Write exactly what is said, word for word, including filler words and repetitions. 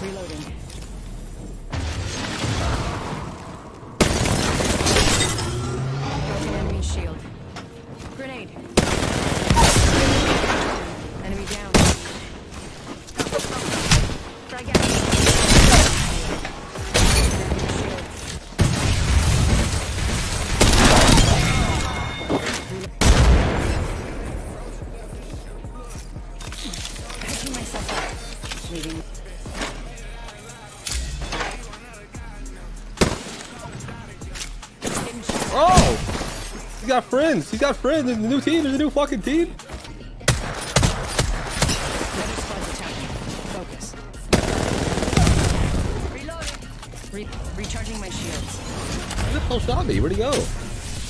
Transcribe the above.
Reloading. Broken enemy shield. Grenade. Enemy down. Frag out. Patching myself up. Leaving. Oh! He's got friends. He's got friends. There's a new team. There's a new fucking team. Another squad's attacking. Focus. Reloading. Re recharging my shields. Who the hell shot me? Where'd he go?